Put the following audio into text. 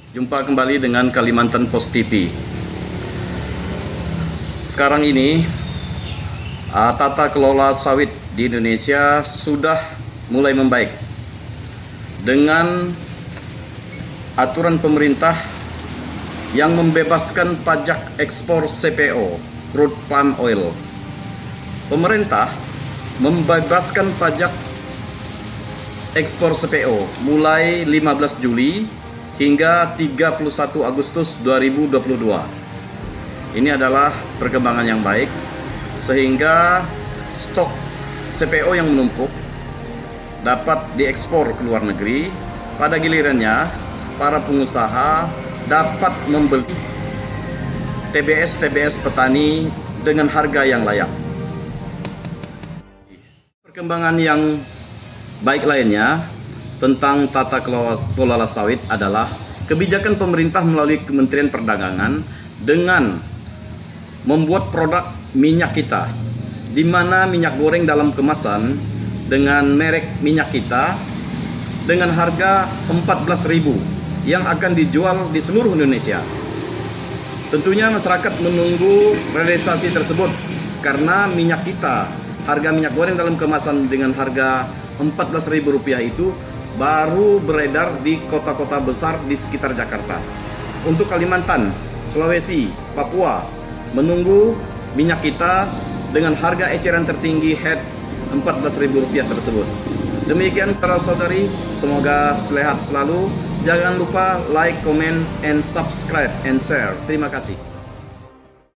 Jumpa kembali dengan Kalimantan Post TV. Sekarang ini tata kelola sawit di Indonesia sudah mulai membaik dengan aturan pemerintah yang membebaskan pajak ekspor CPO, crude palm oil. Pemerintah membebaskan pajak ekspor CPO mulai 15 Juli hingga 31 Agustus 2022. Ini adalah perkembangan yang baik sehingga stok CPO yang menumpuk dapat diekspor ke luar negeri. Pada gilirannya, para pengusaha dapat membeli TBS petani dengan harga yang layak. Perkembangan yang baik lainnya tentang tata kelola sawit adalah kebijakan pemerintah melalui Kementerian Perdagangan dengan membuat produk minyak kita, di mana minyak goreng dalam kemasan dengan merek minyak kita dengan harga 14.000 yang akan dijual di seluruh Indonesia. Tentunya masyarakat menunggu realisasi tersebut karena minyak kita, harga minyak goreng dalam kemasan dengan harga Rp14.000 itu baru beredar di kota-kota besar di sekitar Jakarta. Untuk Kalimantan, Sulawesi, Papua menunggu minyak kita dengan harga eceran tertinggi head Rp14.000 tersebut. Demikian saudara-saudari, semoga sehat selalu. Jangan lupa like, comment, and subscribe and share. Terima kasih.